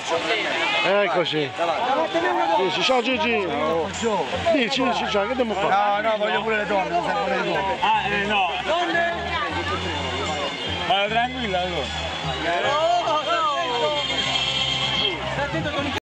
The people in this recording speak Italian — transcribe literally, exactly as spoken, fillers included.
Eccoci. Dici, ciao Gigi. Oh. Dici, dici, ciao, che dobbiamo fare? No, no, voglio pure le donne, non servono le donne. Ah, eh, no. Donne? Ma tranquilla allora.